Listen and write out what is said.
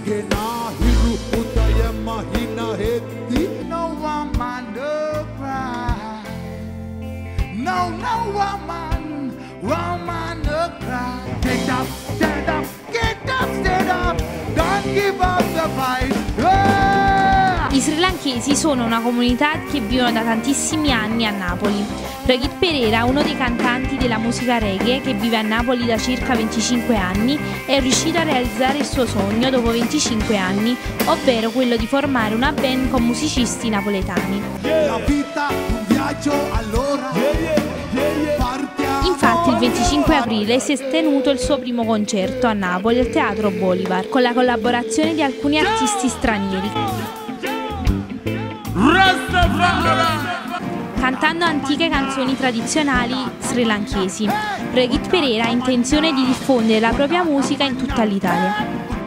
No, no woman, no cry. Get up, stand up, get up, stand up. Don't give up the fight. I srilankesi sono una comunità che vivono da tantissimi anni a Napoli. Pradeep Pereira, uno dei cantanti della musica reggae che vive a Napoli da circa 25 anni, è riuscito a realizzare il suo sogno dopo 25 anni, ovvero quello di formare una band con musicisti napoletani. Infatti il 25 aprile si è tenuto il suo primo concerto a Napoli al Teatro Bolivar con la collaborazione di alcuni artisti stranieri, cantando antiche canzoni tradizionali srilankesi. Pradeep Pereira ha intenzione di diffondere la propria musica in tutta l'Italia.